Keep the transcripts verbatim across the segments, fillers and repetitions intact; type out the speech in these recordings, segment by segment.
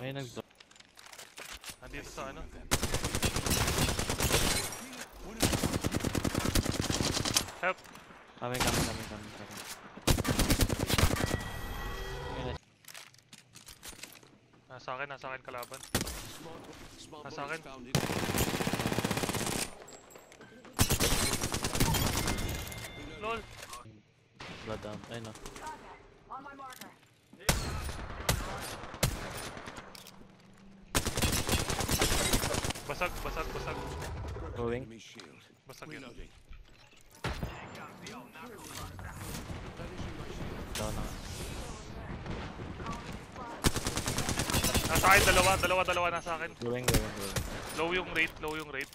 May nag-drop. Nandito sa ano? Help! Kami, kami, kami, kami, kami. Nasa akin, nasa akin kalaban. Nasa akin. Lol! Blood down. Ayun o. Basag, basag, basag. Going. Basag yun. Down na. Nasa akin, dalawa, dalawa, dalawa nasa akin. Going, going, going. Low yung rate, low yung rate.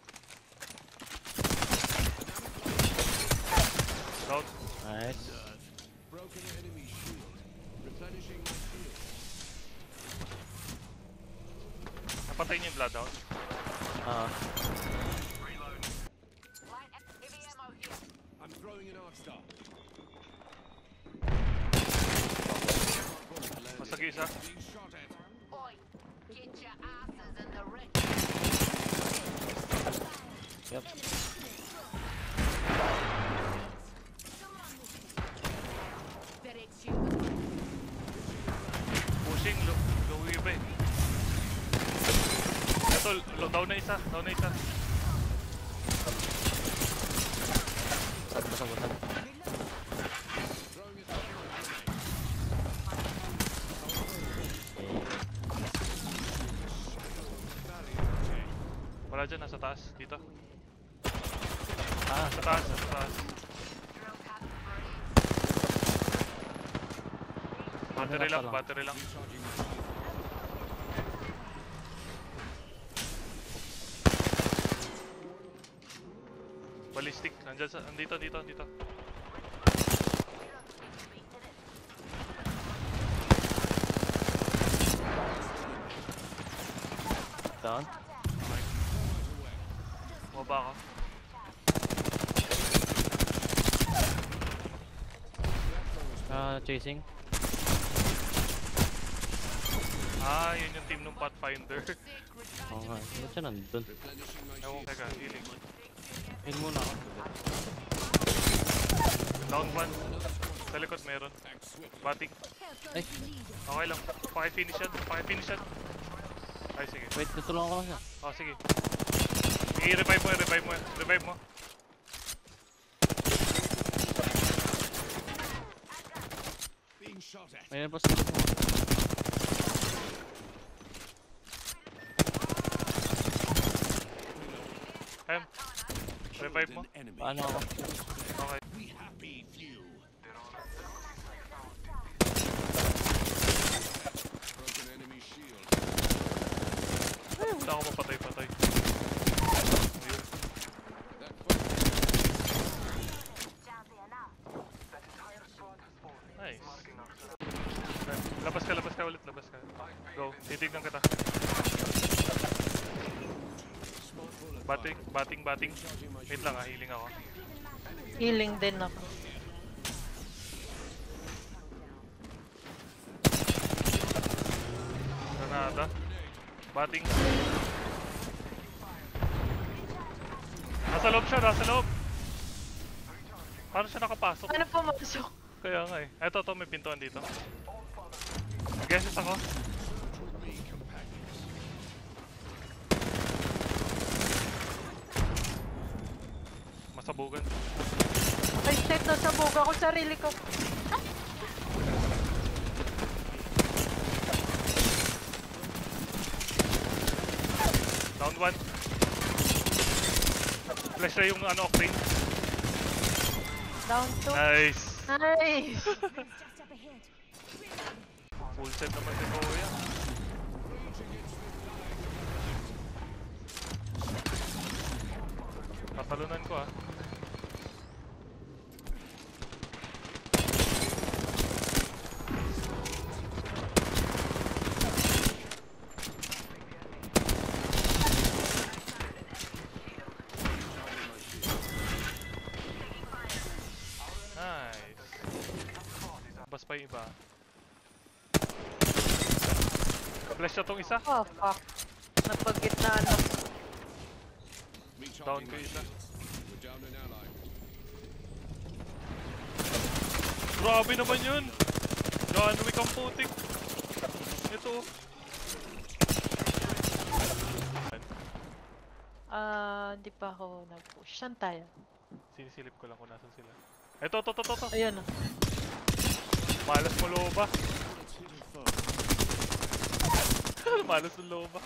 Down. Nice. Napatay niyo yung blood out. Ah. Basag yung isa. Yep. Pushing, low, low iba eh. Ito, low, down na isa, down na isa. Basag, basag, basag. Wala dyan, nasa taas, dito. Ah, Sa taas, sa taas. Battery lang, battery lang. Ballistic, nandyan sa, andito, dito, dito. down. Okay. Bumaba ako. Ah, chasing. Ah, yun yung team ng Pathfinder. Oo nga. Ba't siya nandun? Ewan, teka, healing. Heal muna ako. Down one. Sa likod meron. Batik. Ay, Okay lang. Paki-finish yan. Paki-finish yan. Ay, sige. wait, natulungan ko lang siya. Oh, sige. I-revive mo, i-revive mo. Revive mo. Ayun pa sa likod mo. Hem. Revive mo. Paano ako? Okay. Wala ako mapatay-patay. Ayun. Nice. Labas ka, labas ka ulit, labas ka. Go, titignan kita. Bating, bating, bating. Wait lang ah, healing ako. Healing din ako. Granada. Bating. Nasa loob siya, nasa loob. Paano siya nakapasok? Ano pumasok? Kaya nga eh. Eto, to, may pintuan dito. Guesses ako. Masabugan. Ay, shit, nasabog ako sarili ko. Down one. Flash na yung ano, Octane. Down two. Nice. Nice. Full set naman si Kuya. Tatalunan ko ah. Nice. Bas pa yung iba. Flash na tong isa. Oh, fuck. Napagitnaan ako. Down ko isa. Grabe naman yun! John Wick ang putik! Ito. Ah, hindi pa ako nag-push. Saan tayo? Sinisilip ko lang kung nasan sila. Ito, ito, ito, ito, ito! Ayun ah. Malas mo loba! Malas mo loba!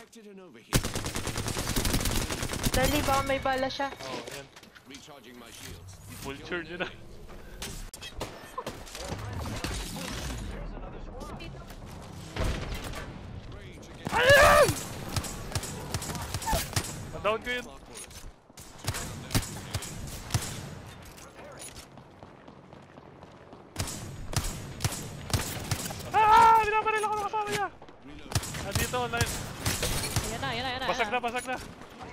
Dali, baka may bala siya. Oo, oh, yan. Vulture nyo na. Ayan! Na-down ko yun. Ah! Binabaril ako ng kasama niya! Ah, dito, line. Ayan na, ayan na, ayan na. Basag na, basag na.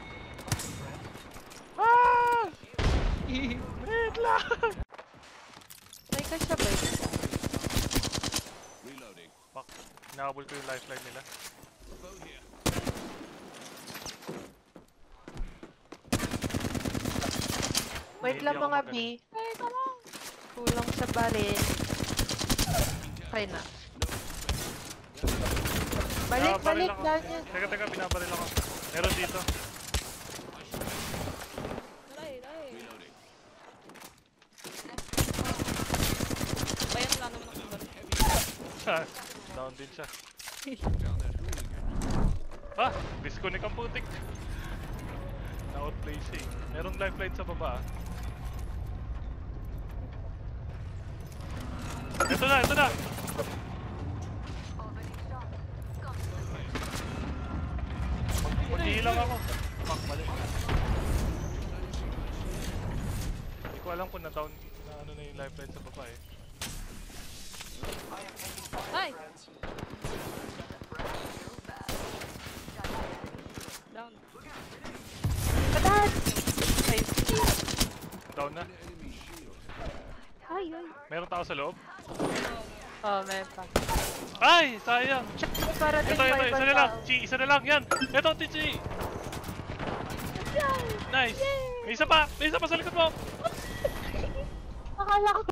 Ah! Wait lang! May kasabay. Fuck, nakabul ko yung lifeline nila. Wait Hindi lang ako mga B. magaling. Ay, talong. Kulang sa baril. Okay na. Balik, Binabaril balik. ako. Dahil yan. Teka, teka, binabaril ako. Meron dito. Dalay, dalay. Bayan lang naman ako ba? Down din siya. Ah! Disconnect ang putik. Na-outplay siya eh. Merong lifeline sa baba ah. Ito na, ito na! Mag-heal ako. Fuck, mali. Hindi ko alam kung na-down na ano na yung lifeline sa baba eh. Ay! Down. Patas! Ay, Down na. ay, ay. Meron tao sa loob? Oh, may pa. Ay! Sayang! Para Ito, ito, isa na lang! Chi, isa na lang! Yan! Ito, Tichi! Nice! May isa pa! May isa pa sa likod mo! Akala ko